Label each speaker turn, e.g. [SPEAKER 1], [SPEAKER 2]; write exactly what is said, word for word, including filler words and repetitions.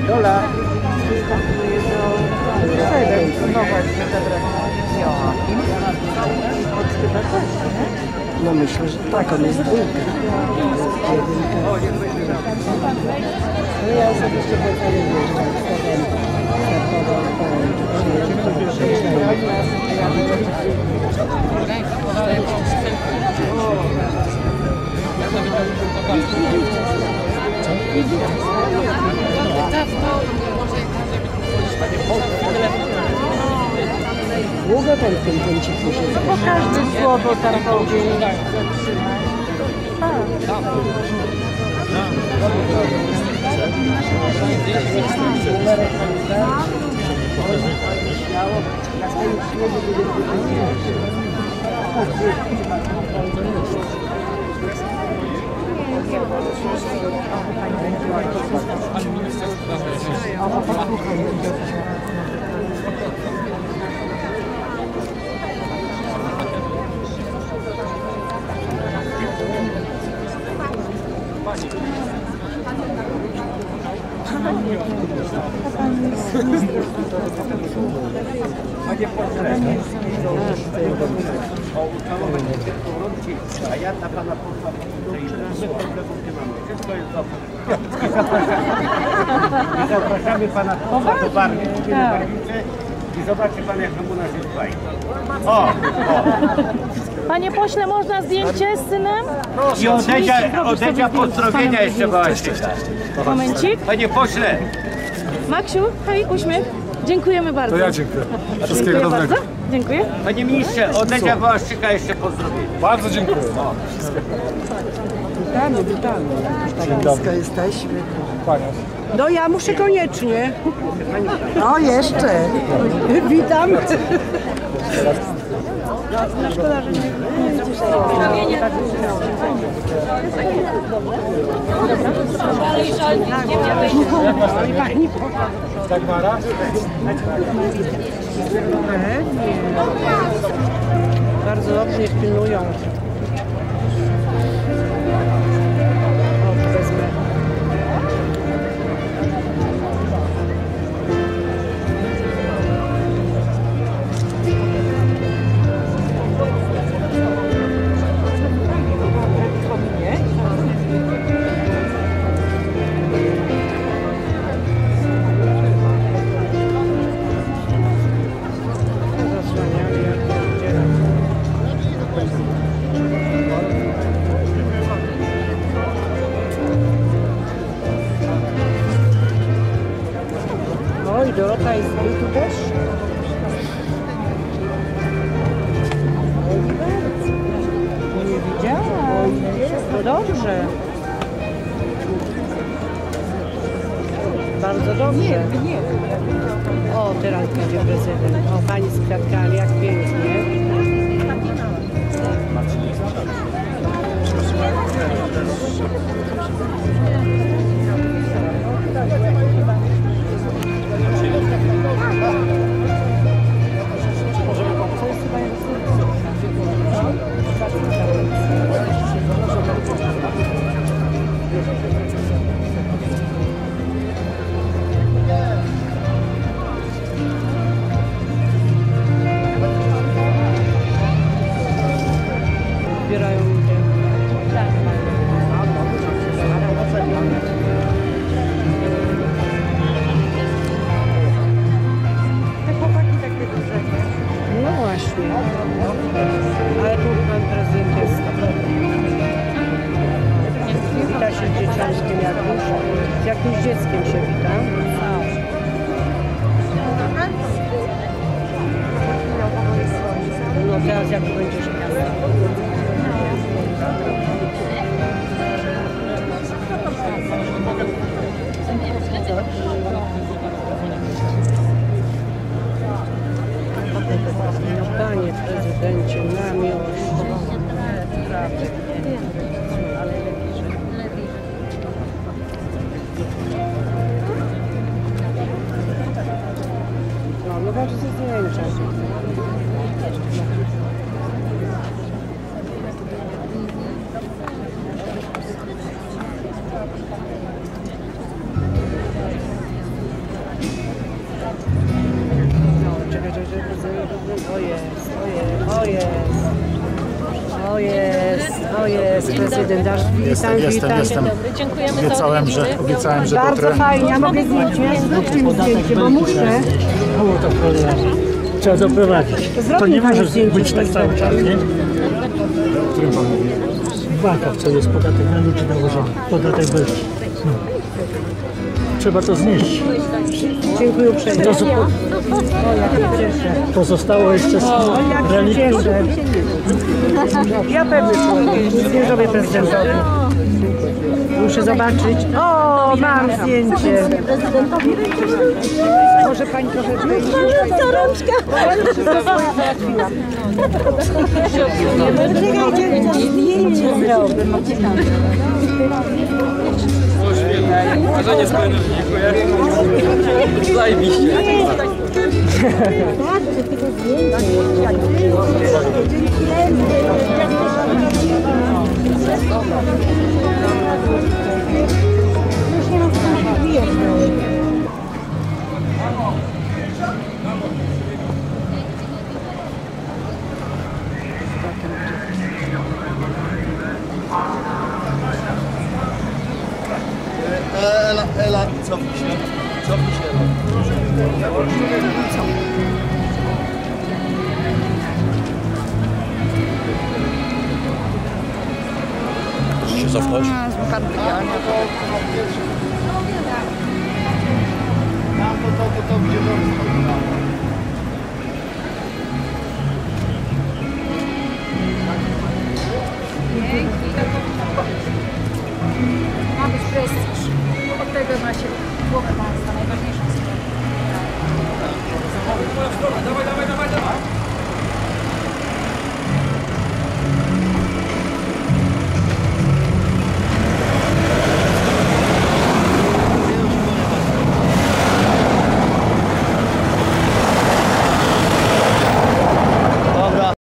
[SPEAKER 1] Dola.
[SPEAKER 2] No właśnie, dobra. Joachim. Chyba też, nie?
[SPEAKER 1] No myślę, że tak, on jest dwójka. No ja osobiście potrafię wjeżdżać z tobą. Długo pan w tym kąciku się
[SPEAKER 2] Bo każde słowo tam będzie zatrzymać.
[SPEAKER 3] A ja na pana posła problemów nie mamy. Wszystko jest dobrze. I zapraszamy pana posła do Barwy. I zobaczy pan, jak u nas jest fajnie. O, o.
[SPEAKER 4] Panie pośle, można zdjęcie z synem?
[SPEAKER 3] I odejdzia, odejdzia pozdrowienia jeszcze właśnie.
[SPEAKER 4] Momencik.
[SPEAKER 3] Panie pośle.
[SPEAKER 4] Maksiu, hej, uśmiech. Dziękujemy bardzo.
[SPEAKER 5] To ja dziękuję. Wszystkiego
[SPEAKER 4] Dziękuję
[SPEAKER 5] dobrego.
[SPEAKER 4] bardzo. Dziękuję.
[SPEAKER 3] Panie ministrze, odejdzia Wołaszczyka jeszcze pozdrowienia.
[SPEAKER 5] Bardzo dziękuję. No.
[SPEAKER 1] Witamy, witamy. Tak blisko jesteśmy.
[SPEAKER 5] Panie.
[SPEAKER 1] No ja muszę koniecznie. No jeszcze. Witam. Szkoda, że nie.
[SPEAKER 5] Dagmara?
[SPEAKER 1] Bardzo dobrze ich pilnują. O, wezmę. O, i Dorota jest tu też. Nie widziałam. No dobrze. Bardzo dobrze. O, teraz będzie prezydent. O, pani z kwiatkami, jak pięknie. Zbierają ludzie.
[SPEAKER 2] Te chłopaki takie duże, nie?
[SPEAKER 1] No właśnie. Ale tu pan prezydent jest. Wita się z dzieciątkiem jakimś. Z jakimś dzieckiem się wita. No teraz jak będziesz miał? No panie prezydencie, na miłość. No, no bardzo zdjęcia. O jest, o jest, o jest, o jest, prezydent, aż witam,
[SPEAKER 6] Jestem, jestem,
[SPEAKER 1] witam.
[SPEAKER 6] jestem.
[SPEAKER 4] Dziękujemy za
[SPEAKER 6] Obiecałem, że,
[SPEAKER 4] odwiedziny.
[SPEAKER 6] obiecałem, że
[SPEAKER 1] Bardzo
[SPEAKER 6] dotrę.
[SPEAKER 1] fajnie, a mogę zdjęcie? Zróbcie mi zdjęcie, bo muszę.
[SPEAKER 7] Trzeba doprowadzić. To
[SPEAKER 1] Zrób
[SPEAKER 7] nie
[SPEAKER 1] mi
[SPEAKER 7] może
[SPEAKER 1] zdjęcie,
[SPEAKER 7] być tak cały czas, nie?
[SPEAKER 6] O którym pan mówi?
[SPEAKER 7] W bankach co jest podatek na ludzi nałożony. Podatek belki. No. Trzeba to znieść.
[SPEAKER 1] Dziękuję uprzejmie.
[SPEAKER 7] To zupo-
[SPEAKER 1] O, jak się cieszę.
[SPEAKER 7] pozostało jeszcze z
[SPEAKER 1] O, jak się
[SPEAKER 7] reliktów.
[SPEAKER 1] cieszę. Ja pewny człowiek, nic nie zrobię prezydentowi. Muszę zobaczyć. O, mam zdjęcie. Może pani trochę...
[SPEAKER 2] To rączka. Czekajcie, to zdjęcie zrobię.
[SPEAKER 5] Marzenie spełnione, dziękuję. Zajebiście.
[SPEAKER 2] Patrzcie, tylko zdjęcie. Już nie mam co wbijać.
[SPEAKER 8] Ela, Ela, cofnij się. Cofnij się, Ela. Proszę się cofnąć. Tam to, to, to, to, gdzie to...
[SPEAKER 4] Ma być prestiż. Od tego ma się głowę państwa najważniejszą